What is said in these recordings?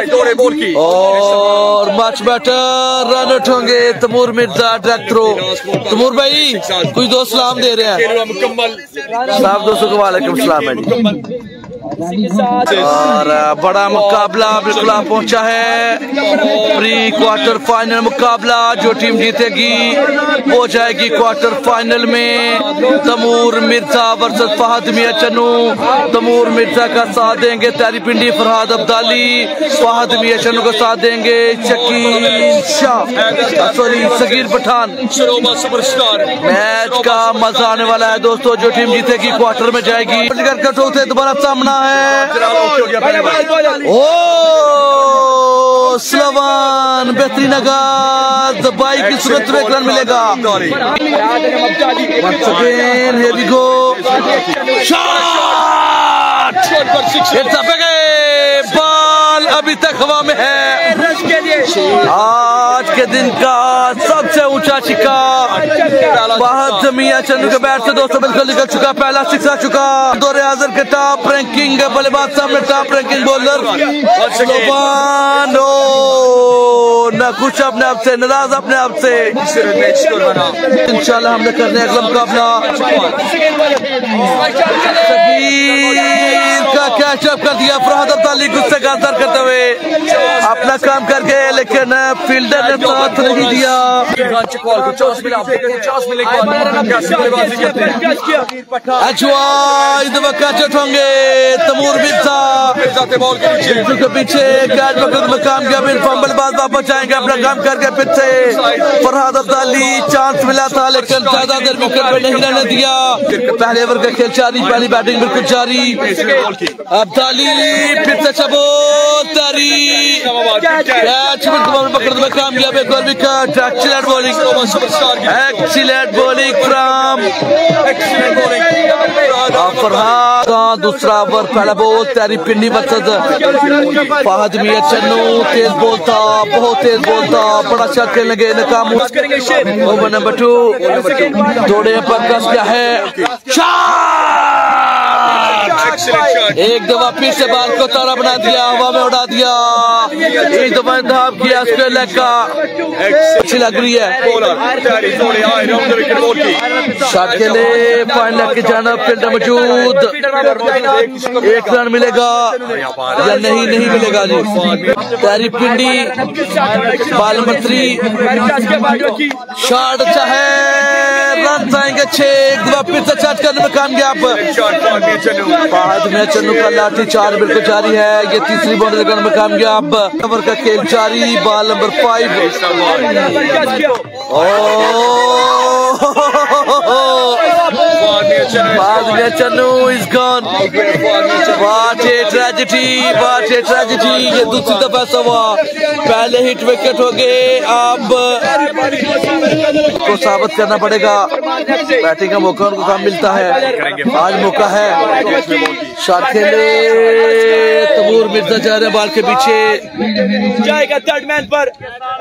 और much better run उठोंगे Taimur Mirza director. Taimur भाई कुछ दोस्त सलाम दे रहे हैं, सब दोस्तों को वालेकुम सलाम है जी। और बड़ा मुकाबला बिल्कुल आ पहुंचा है, प्री क्वार्टर फाइनल मुकाबला। जो टीम जीतेगी वो जाएगी क्वार्टर फाइनल में। तैमूर मिर्जा वर्सेस फहद मियां चन्नू। तैमूर मिर्जा का साथ देंगे तारी पिंडी फरहाद अब्दाली, फहद मियां चन्नू का साथ देंगे शकील शाह सॉरी सगीर पठान। मैच का मजा आने वाला है दोस्तों, जो टीम जीतेगी क्वार्टर में जाएगी। दोबारा सामना है ओ स्लोवान, बेहतरीन आगाज, बाई की सूरत में रन मिलेगा। Here we go, shot, ball अभी तक हवा में है। आज के दिन का सबसे ऊंचा छिक्का फहद मियां चन्नू के बैट से दोस्तों बिल्कुल निकल चुका, पहला सिक्स आ चुका। दौरे हाजिर के टॉप रैंकिंग बल्लेबाज सामने, टॉप रैंकिंग बॉलर स्लोवान न खुश अपने आप से, नाराज अपने आप से। इंशाल्लाह हमने करने अगला मुकाबला का कैचअप कर दिया फरहाद अब्दाली गुस्से का असर करते हुए अपना काम कर गए, लेकिन फील्डर ने साथ नहीं दिया। कैचअप होंगे तैमूर मिर्जा के पीछे, कैच पकड़ में कामयाब, बल्लेबाज वापस जाएंगे अपना काम करके फिर से। फरहाद अब्दाली चांस मिला था लेकिन ज्यादा देर विकेट पे नहीं रहने दिया। पहले ओवर का खेल जारी, पहली बैटिंग बिल्कुल जारी। अब्दाली फिर से चबोल तारी, कैच पकड़ने में कामयाब, एक और wicket. Excellent bowling, excellent bowling from Farhad का दूसरा ओवर, पहला बॉल तारी पिंडी वर्सेस फहद मियां चन्नू। तेज बॉल था, बहुत तेज बॉल था, बड़ा शॉट खेलने गए, नाकाम। ओवर नंबर 2 दौड़े पर कस क्या है, एक दफा फिर से बाल को तारा बना दिया, हवा में उड़ा दिया। एक दफा इंतजाम किया उसके लेग का, अच्छी लग रही है। शॉट खेले फाइनल की जानब, फील्डर मौजूद, एक रन मिलेगा या नहीं, नहीं मिलेगा जी। तारी पिंडी बाल नंबर 3, शॉट अच्छा है, रन आएंगे 6। एक दफा फिर से शॉट करने में कामयाब फहद मियां चन्नू का लाठी चार्ज बिल्कुल जारी है। ये तीसरी बाउंड्री करने में कामयाब, ओवर का खेल जारी। Ball number 5, Fahad Mian Channu is gone. What a tragedy, what a tragedy. ये दूसरी दफा हुआ, पहले हिट विकेट हो गए, अब को साबित करना पड़ेगा। बैटिंग का मौका उनको कम मिलता है, आज मौका है। शॉट खेले तैमूर मिर्जा जा रहे हैं बॉल के पीछे, जाएगा थर्ड मैन पर,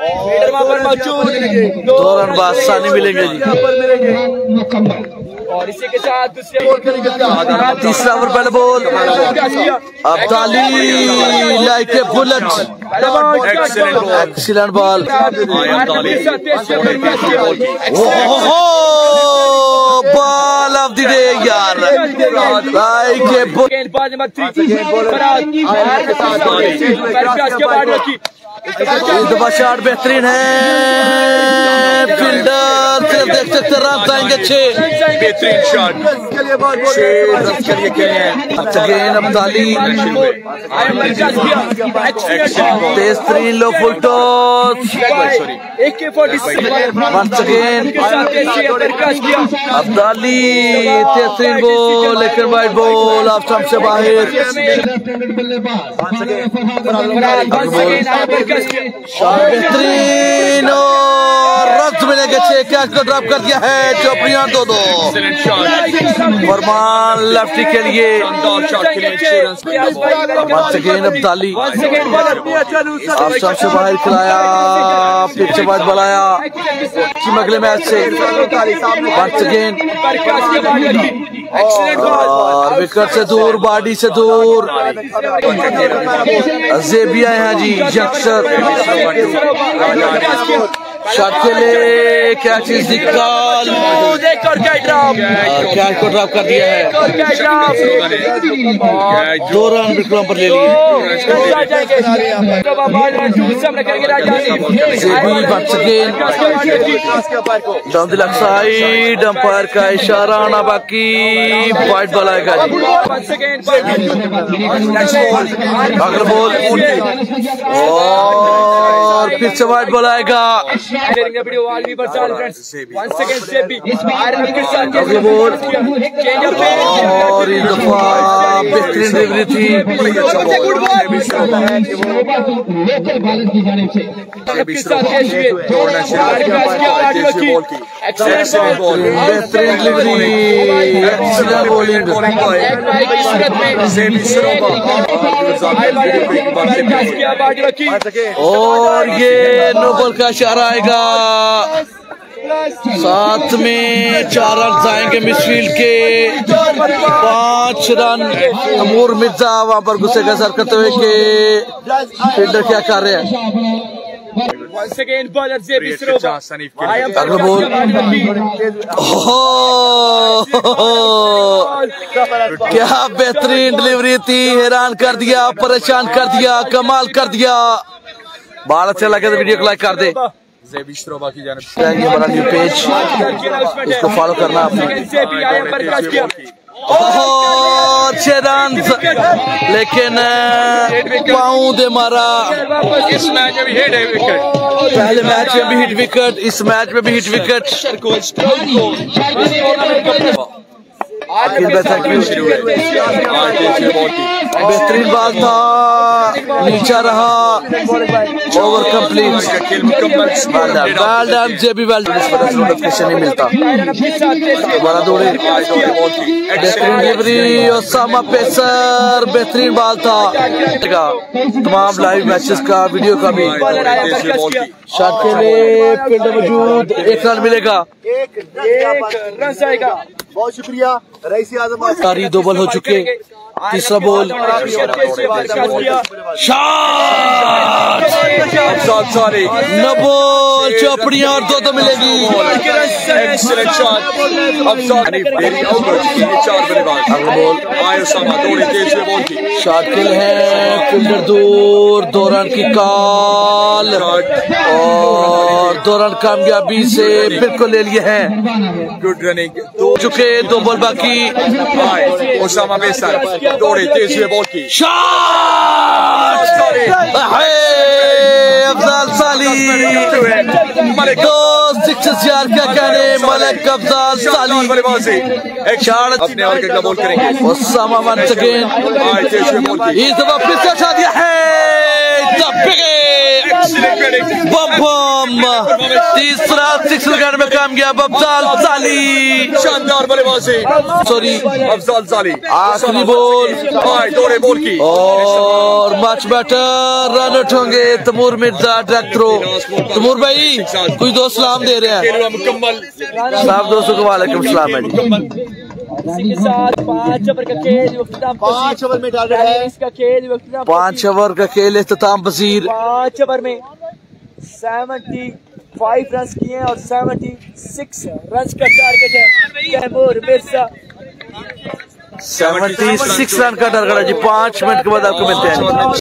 मौजूद 2 रन बाद सानी मिलेंगे जी। और इसी के साथ दूसरे तीसरा ओवर, पहले ball Abdali like a bullet, excellent ball. Ball of the day यार, लाइक ए बुलेट। दफा शॉट बेहतरीन है, फील्डर सिर्फ देख सकते रन आएंगे 6। बेहतरीन शॉट, 6 रन के लिए गए हैं। अगेन अब्दाली, बेहतरीन low full toss, once again Abdali, बेहतरीन बॉल लेकिन वाइड बॉल ऑफ स्टंप से बाहर। बेहतरीन और रन 5 मिलेंगे 6 कैच को ड्रॉप कर दिया है चौपड़ियां 2-2। फरमान लेफ्टी के लिए अब्दाली से बाहर खिलाया फिर से बात बढ़ाया अगले मैच से और विकेट से दूर बॉडी से दूर जेबिया है जी यंगस्टर शॉट के लिए क्या चीज निकाल कैच को ड्रॉप कर दिया है 2 रन विक्रम पर ले लिए साइड अंपायर का इशारा आना बाकी वाइड बॉल आएगा जी अगला बॉल और फिर से वाइड बॉल आएगा और इस दफा बेहतरीन डिलीवरी थी बेहतरीन डिलीवरी एक्सीलेंट बॉलिंग और ये नो बॉल का इशारा आएगा साथ में 4 रन आएंगे मिडफील्ड के 5 रन तमूर मिर्जा वहां पर गुस्से का सर करते हुए के फील्डर क्या कर रहे हैं अगला बॉल क्या बेहतरीन डिलीवरी थी हैरान कर दिया परेशान कर दिया कमाल कर दिया बाल अच्छा लगे तो वीडियो को लाइक कर दे बड़ा न्यू पेज इसको फॉलो करना आपने और 6 रन लेकिन पाँव दे मारा इस मैच में भी हिट है विकेट पहले मैच में भी हिट विकेट इस मैच में भी हिट विकेट बेहतरीन बात था नीचा रहा ओवर कंप्लीट नहीं मिलता बड़ा दौड़े बेहतरीन डिलीवरी ओसामा पेसर बेहतरीन बाल था तमाम लाइव मैचेस का वीडियो का भी शॉट के लिए फील्ड मौजूद 1 रन मिलेगा बहुत शुक्रिया रईसी आजम 2 बॉल हो चुके तीसरा बॉल शॉट न बॉल चौपड़ियां और 2 मिलेगी शॉट किल है फील्डर दूर 2 रन की कॉल और 2 रन कामयाबी से बिल्कुल ले लिए हैं गुड रनिंग 2 बॉल बाकी ओसामा पेसर दौड़े तेज हुए बॉल की शॉट अफजाल साली 2 सिक्सेस यार क्या कहने मलिक अफजाल साली शॉट अपने और अगला बॉल करेंगे ओसामा वंस अगेन इस दफा फिर से उठा दिया है तीसरा 6 लगाने में कामयाब अफजाल साली शानदार बल्लेबाजी सॉरी अफजाल साली आखिरी बॉल दौड़े बॉल की और मैच बैटर रन उठेंगे तमूर मिर्जा डायरेक्टर तमूर भाई कुछ दोस्त सलाम दे रहे हैं मुकम्मल साहब दोस्तों को वालेकुम सलाम है इसी के साथ 5 ओवर का खेल 5 ओवर में टारगेट है इसका खेल 5 ओवर का खेल इख्तिताम पसीर 5 ओवर में 75 रन किए हैं और 76 रन का टारगेट है तैमूर मिर्जा 76 रन का टारगेट है जी 5 मिनट के बाद आपको मिलते हैं।